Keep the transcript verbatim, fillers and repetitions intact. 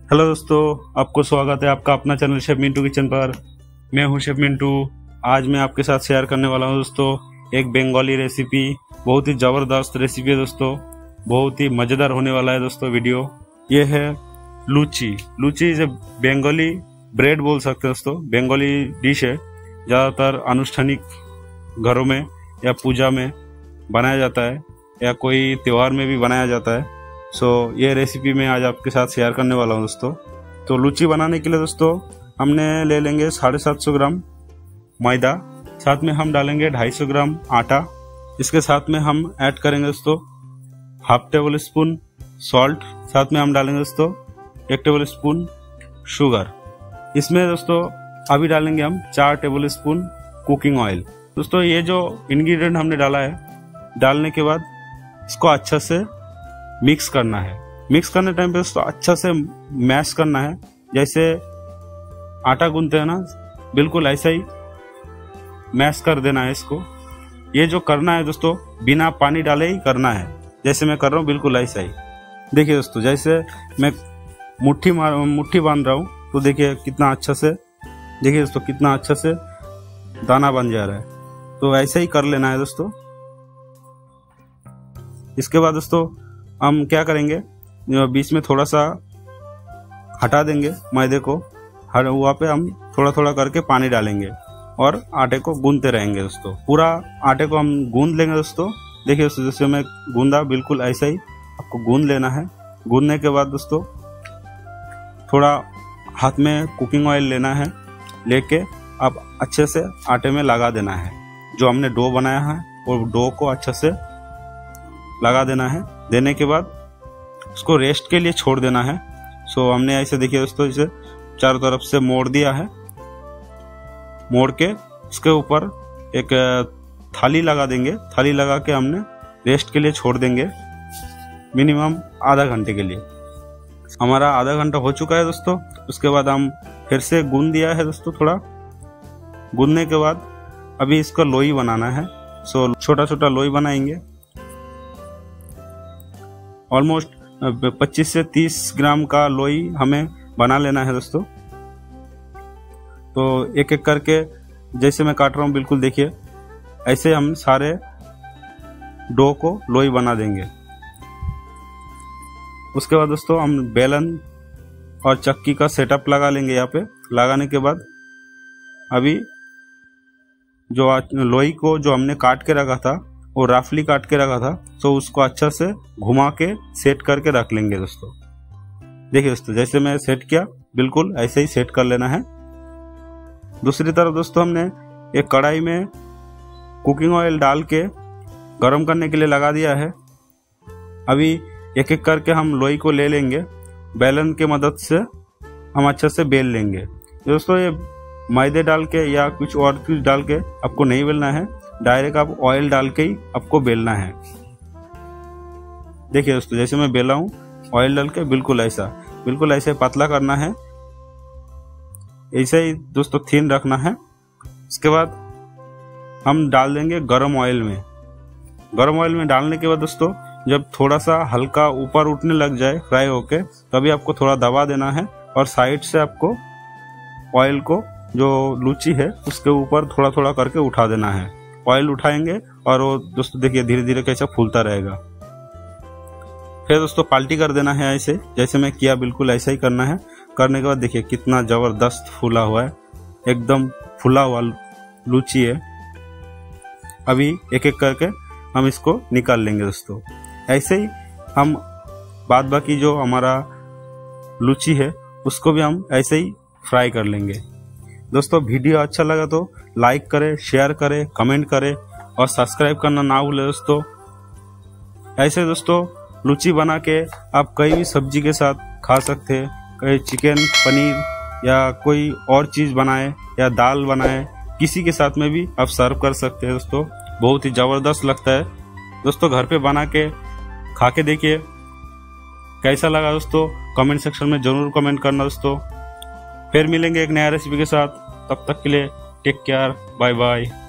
Hello दोस्तों, आपको स्वागत है आपका अपना चैनल शेफ मिंटू किचन पर। मैं हूं शेफ मिंटू। आज मैं आपके साथ शेयर करने वाला हूं दोस्तों एक बंगाली रेसिपी। बहुत ही ज़बरदस्त रेसिपी है दोस्तों, बहुत ही मज़ेदार होने वाला है दोस्तों वीडियो। ये है लूची। लूची इज बंगाली ब्रेड बोल सकते हैं दोस्तों, बंगाली डिश है। ज़्यादातर अनुष्ठानिक घरों में या पूजा में बनाया जाता है या कोई त्यौहार में भी बनाया जाता है। सो so, ये रेसिपी मैं आज आपके साथ शेयर करने वाला हूँ दोस्तों। तो लूची बनाने के लिए दोस्तों हमने ले लेंगे साढ़े सात सौ ग्राम मैदा, साथ में हम डालेंगे ढाई सौ ग्राम आटा। इसके साथ में हम ऐड करेंगे दोस्तों हाफ टेबल स्पून सॉल्ट, साथ में हम डालेंगे दोस्तों एक टेबल स्पून शुगर। इसमें दोस्तों अभी डालेंगे हम चार टेबल स्पून कुकिंग ऑयल। दोस्तों ये जो इंग्रेडिएंट हमने डाला है, डालने के बाद इसको अच्छा से मिक्स करना है। मिक्स करने टाइम पे दोस्तों अच्छा से मैश करना है, जैसे आटा गूंथते हैं ना, बिल्कुल ऐसा ही मैश कर देना है इसको। ये जो करना है दोस्तों बिना पानी डाले ही करना है, जैसे मैं कर रहा हूँ बिल्कुल ऐसा ही। देखिए दोस्तों जैसे मैं मुट्ठी मार मुट्ठी बांध रहा हूँ, तो देखिए कितना अच्छा से, देखिए दोस्तों कितना अच्छा से दाना बन जा रहा है। तो ऐसा ही कर लेना है दोस्तों। इसके बाद दोस्तों हम क्या करेंगे, बीच में थोड़ा सा हटा देंगे मैदे को, हर वहाँ पे हम थोड़ा थोड़ा करके पानी डालेंगे और आटे को गूंदते रहेंगे दोस्तों। पूरा आटे को हम गूंद लेंगे दोस्तों। देखिए दोस्तों जैसे मैं गूंदा, बिल्कुल ऐसा ही आपको गूंद लेना है। गूंदने के बाद दोस्तों थोड़ा हाथ में कुकिंग ऑयल लेना है, लेके आप अच्छे से आटे में लगा देना है। जो हमने डो बनाया है वो डो को अच्छे से लगा देना है। देने के बाद उसको रेस्ट के लिए छोड़ देना है। सो हमने ऐसे देखिए दोस्तों इसे चारों तरफ से मोड़ दिया है। मोड़ के उसके ऊपर एक थाली लगा देंगे। थाली लगा के हमने रेस्ट के लिए छोड़ देंगे मिनिमम आधा घंटे के लिए। हमारा आधा घंटा हो चुका है दोस्तों। उसके बाद हम फिर से गूंद दिया है दोस्तों। थोड़ा गूंदने के बाद अभी इसका लोई बनाना है। सो छोटा छोटा लोई बनाएंगे। ऑलमोस्ट पच्चीस से तीस ग्राम का लोई हमें बना लेना है दोस्तों। तो एक एक करके जैसे मैं काट रहा हूँ, बिल्कुल देखिए ऐसे हम सारे डो को लोई बना देंगे। उसके बाद दोस्तों हम बेलन और चक्की का सेटअप लगा लेंगे। यहाँ पे लगाने के बाद अभी जो लोई को जो हमने काट के रखा था, वो रफली काट के रखा था, तो उसको अच्छा से घुमा के सेट करके रख लेंगे दोस्तों। देखिए दोस्तों जैसे मैं सेट किया, बिल्कुल ऐसे ही सेट कर लेना है। दूसरी तरफ दोस्तों हमने एक कढ़ाई में कुकिंग ऑयल डाल के गरम करने के लिए लगा दिया है। अभी एक एक करके हम लोई को ले लेंगे। बेलन के मदद से हम अच्छा से बेल लेंगे दोस्तों। ये मैदे डाल के या कुछ और चीज डाल के आपको नहीं बेलना है, डायरेक्ट आप ऑयल डाल के ही आपको बेलना है। देखिए दोस्तों जैसे मैं बेला हूँ ऑयल डाल के, बिल्कुल ऐसा बिल्कुल ऐसे पतला करना है। ऐसे ही दोस्तों थिन रखना है। इसके बाद हम डाल देंगे गरम ऑयल में। गरम ऑयल में डालने के बाद दोस्तों जब थोड़ा सा हल्का ऊपर उठने लग जाए फ्राई होके, तभी आपको थोड़ा दबा देना है और साइड से आपको ऑयल को जो लूची है उसके ऊपर थोड़ा थोड़ा करके उठा देना है। ऑयल उठाएंगे और वो दोस्तों देखिए धीरे धीरे कैसा फूलता रहेगा। फिर दोस्तों पाल्टी कर देना है ऐसे, जैसे मैं किया बिल्कुल ऐसा ही करना है। करने के बाद देखिए कितना जबरदस्त फूला हुआ है, एकदम फूला हुआ लूची है। अभी एक एक करके हम इसको निकाल लेंगे दोस्तों। ऐसे ही हम बाद बाकी जो हमारा लूची है उसको भी हम ऐसे ही फ्राई कर लेंगे दोस्तों। वीडियो अच्छा लगा तो लाइक करें, शेयर करें, कमेंट करें और सब्सक्राइब करना ना भूलें दोस्तों। ऐसे दोस्तों लूची बना के आप कई भी सब्जी के साथ खा सकते हैं। कहीं चिकन, पनीर या कोई और चीज़ बनाए या दाल बनाए, किसी के साथ में भी आप सर्व कर सकते हैं दोस्तों। बहुत ही ज़बरदस्त लगता है दोस्तों। घर पे बना के खा के देखिए कैसा लगा दोस्तों। कमेंट सेक्शन में ज़रूर कमेंट करना दोस्तों। फिर मिलेंगे एक नया रेसिपी के साथ। तब तक के लिए टेक केयर, बाय बाय।